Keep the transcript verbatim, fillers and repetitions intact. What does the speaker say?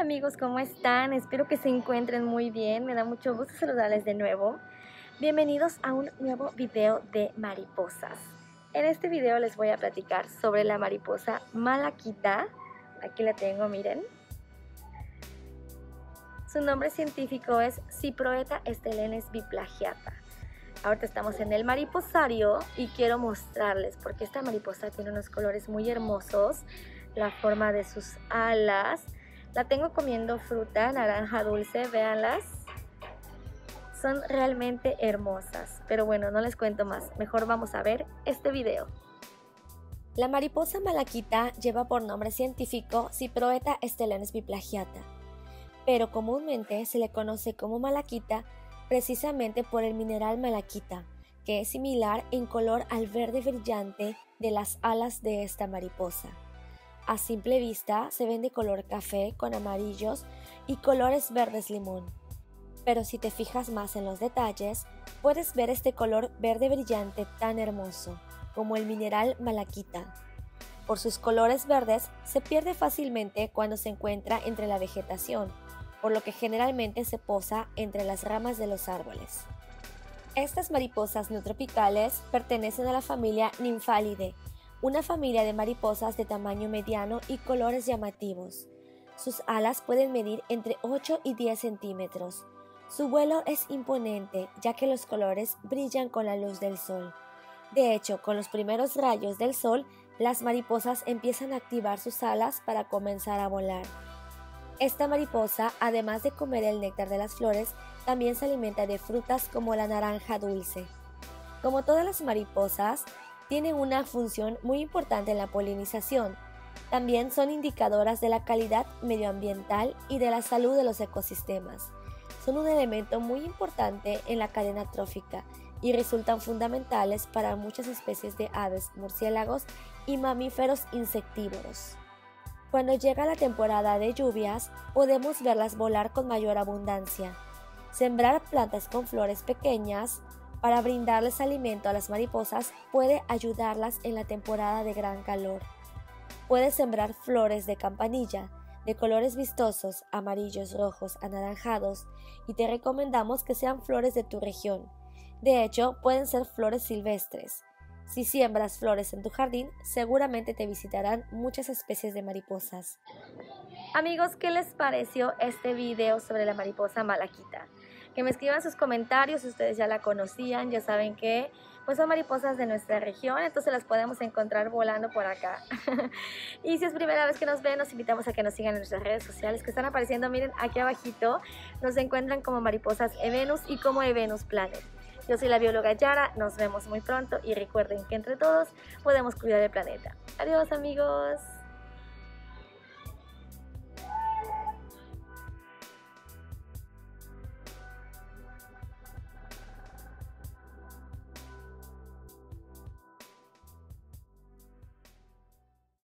amigos, ¿cómo están? Espero que se encuentren muy bien. Me da mucho gusto saludarles de nuevo. Bienvenidos a un nuevo video de mariposas. En este video les voy a platicar sobre la mariposa malaquita. Aquí la tengo, miren. Su nombre científico es Cyproeta estellanes biplagiata. Ahorita estamos en el mariposario y quiero mostrarles porque esta mariposa tiene unos colores muy hermosos. La forma de sus alas. La tengo comiendo fruta naranja dulce, véanlas. Son realmente hermosas. Pero bueno, no les cuento más. Mejor vamos a ver este video. La mariposa malaquita lleva por nombre científico Cyproeta estellanes biplagiata. Pero comúnmente se le conoce como malaquita precisamente por el mineral malaquita, que es similar en color al verde brillante de las alas de esta mariposa. A simple vista se ven de color café con amarillos y colores verdes limón. Pero si te fijas más en los detalles, puedes ver este color verde brillante tan hermoso, como el mineral malaquita. Por sus colores verdes se pierde fácilmente cuando se encuentra entre la vegetación, por lo que generalmente se posa entre las ramas de los árboles. Estas mariposas neotropicales pertenecen a la familia Nymphalidae, una familia de mariposas de tamaño mediano y colores llamativos. Sus alas pueden medir entre ocho y diez centímetros. Su vuelo es imponente, ya que los colores brillan con la luz del sol. De hecho, con los primeros rayos del sol, las mariposas empiezan a activar sus alas para comenzar a volar. Esta mariposa, además de comer el néctar de las flores, también se alimenta de frutas como la naranja dulce. Como todas las mariposas, tienen una función muy importante en la polinización. También son indicadoras de la calidad medioambiental y de la salud de los ecosistemas. Son un elemento muy importante en la cadena trófica y resultan fundamentales para muchas especies de aves, murciélagos y mamíferos insectívoros. Cuando llega la temporada de lluvias, podemos verlas volar con mayor abundancia. Sembrar plantas con flores pequeñas para brindarles alimento a las mariposas puede ayudarlas en la temporada de gran calor. Puedes sembrar flores de campanilla, de colores vistosos, amarillos, rojos, anaranjados, y te recomendamos que sean flores de tu región. De hecho, pueden ser flores silvestres. Si siembras flores en tu jardín, seguramente te visitarán muchas especies de mariposas. Amigos, ¿qué les pareció este video sobre la mariposa malaquita? Que me escriban sus comentarios si ustedes ya la conocían, ya saben que pues son mariposas de nuestra región, entonces las podemos encontrar volando por acá. Y si es primera vez que nos ven, nos invitamos a que nos sigan en nuestras redes sociales que están apareciendo, miren aquí abajito, nos encuentran como mariposas Evenus y como Evenus Planet. Yo soy la bióloga Yara, nos vemos muy pronto y recuerden que entre todos podemos cuidar el planeta. Adiós amigos.